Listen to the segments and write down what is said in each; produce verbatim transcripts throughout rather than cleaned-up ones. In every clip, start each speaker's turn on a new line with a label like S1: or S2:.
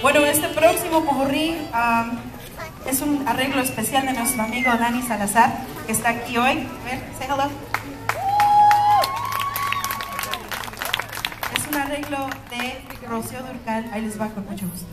S1: Bueno, este próximo popurrí um, es un arreglo especial de nuestro amigo Dani Salazar, que está aquí hoy. A ver, say hello. Es un arreglo de Rocío Dúrcal. Ahí les va con mucho gusto.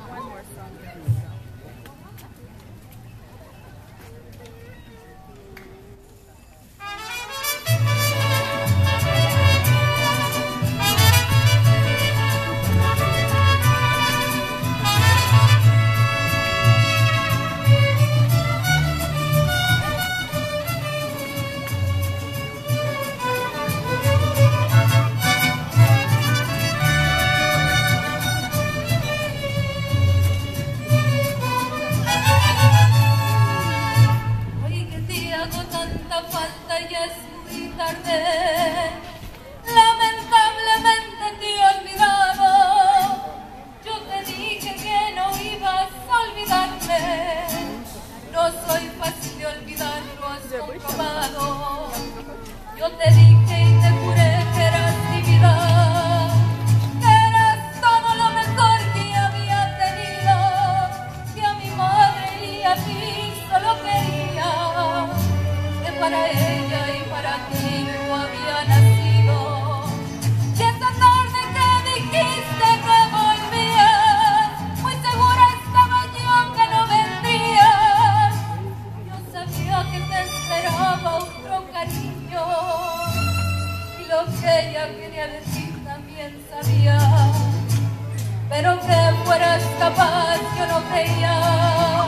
S2: Lamentablemente te he olvidado. Yo te dije que no ibas a olvidarme. No soy fácil de olvidar, lo has comprobado. Yo te dije y te juré que eras mi vida, que eras todo lo mejor que había tenido, que a mi madre y a ti solo quería, que para ella y para ti yo había nacido. Y esa tarde que dijiste que volvías, muy segura estaba yo que no vendrías. Yo sabía que te esperaba otro cariño, y lo que ella quería decir también sabía, pero que fueras capaz yo no creía.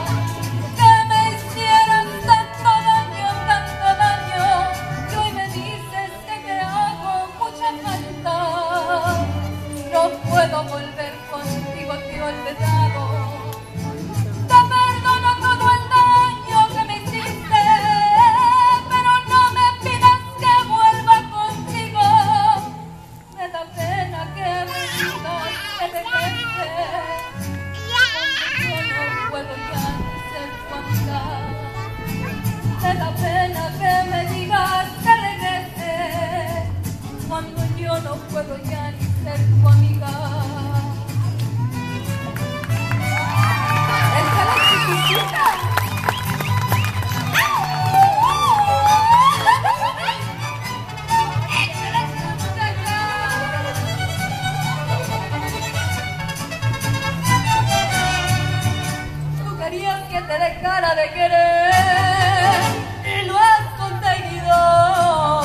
S2: No puedo volver contigo, te he olvidado. Te perdono todo el daño que me hiciste, pero no me pidas que vuelva contigo. Me da pena que me digas que te quede, porque yo no puedo ya ser tu amiga. Me da pena que me digas que regrese, cuando yo no puedo ya ni ser tu amiga. ¡Esta es la chiquitita! Tú querías que te dejara de querer y lo has conseguido.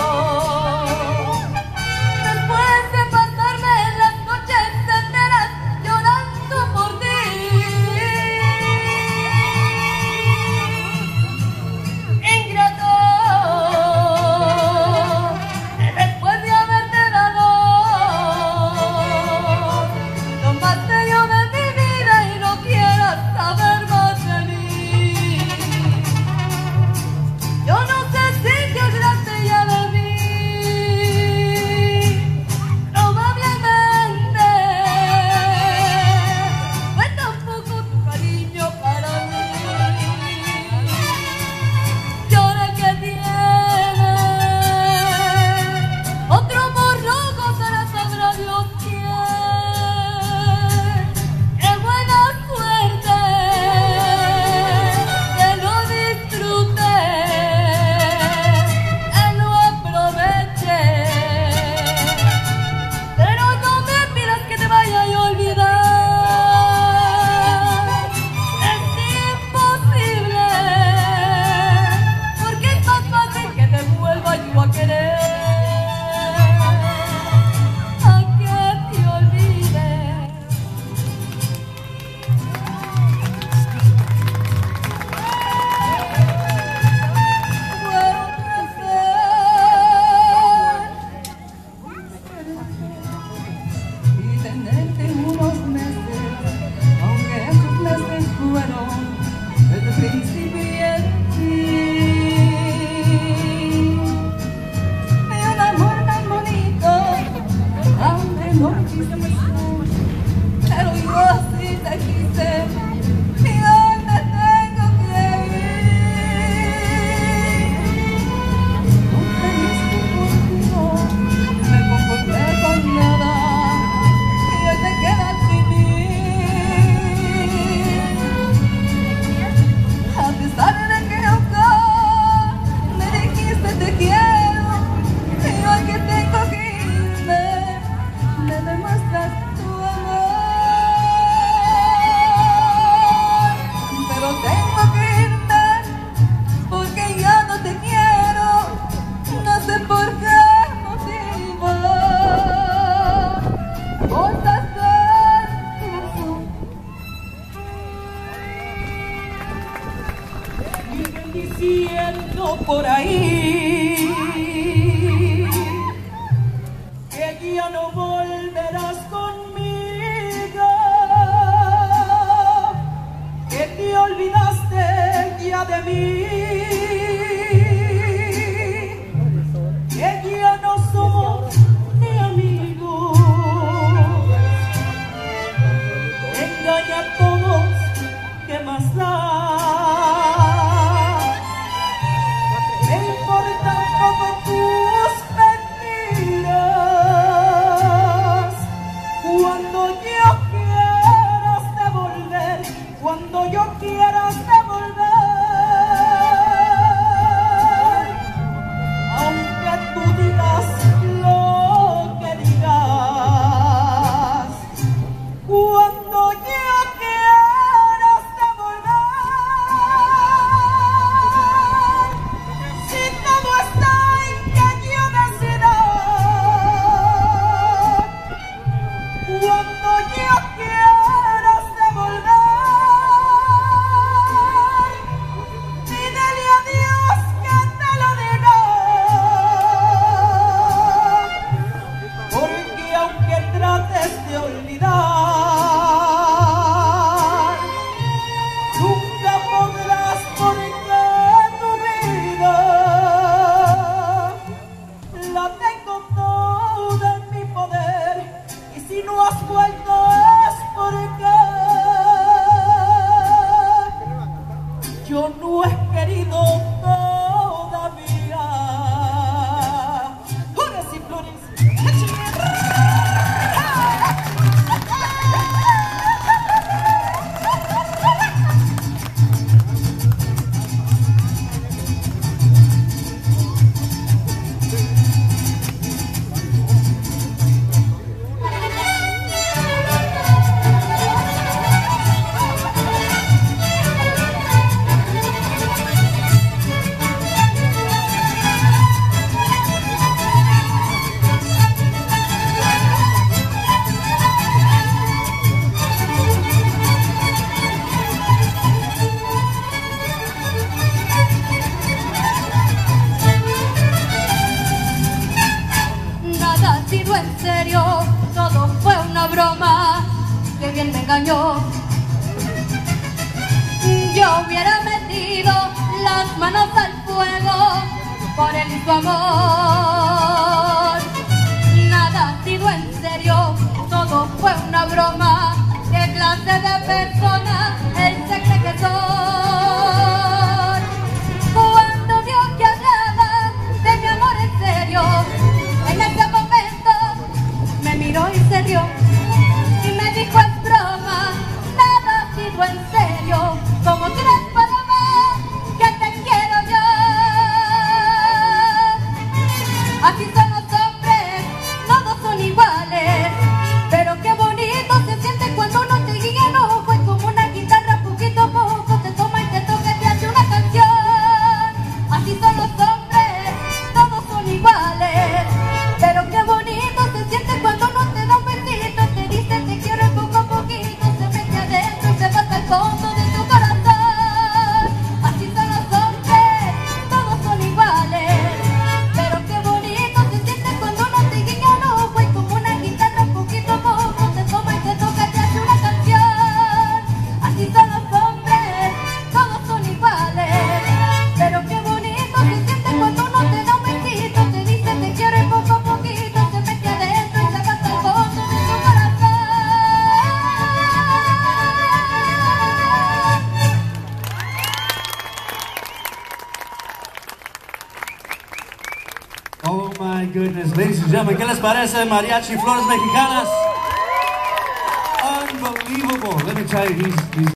S1: por ahí, que ya no volverás conmigo, que te olvidaste ya de mí, que ya no somos ni amigos. Engaña a todos, ¿qué más da? Cuando yo quieras devolver, aunque tú digas lo que digas, cuando yo quieras devolver, si todo está en que yo decida, cuando yo quieras devolver, de olvidar, nunca podrás, porque tu vida la tengo toda en mi poder, y si no has vuelto es porque yo no he querido todavía. Flores y flores. En serio, todo fue una broma, que bien me engañó. Yo hubiera metido las manos al fuego por él y su amor. Nada ha sido en serio, todo fue una broma. ¿Qué clase de persona él se cree que soy? Cuando vio que hablaba de mi amor en serio, en ese momento me miró y se rió y me dijo: es broma, nada ha sido en serio, como crees, paloma, que te quiero yo. Así son los hombres, todos son iguales, pero qué bonito se siente cuando uno te guía en ojo, es como una guitarra, poquito a poco te toma y te toca y te hace una canción. Así son los hombres, todos son iguales, pero qué bonito se siente cuando uno te da un besito, te dice te quiero y poco a poquito se mete adentro y se va hasta el fondo de tu corazón. Así son los hombres, todos son iguales, pero qué bonito se siente cuando uno te guiña un ojo y como una guitarra poquito a poco te toma y te toca y te hace una canción. Así son los hombres, todos son iguales, pero qué bonito se siente cuando uno te da un besito, te dice te quiero y poco a poquito se mete adentro y se va hasta el fondo de tu corazón.
S3: Oh my goodness, ladies and gentlemen, ¿qué les parece Mariachi Flores Mexicanas? Unbelievable. Let me tell you, he's, he's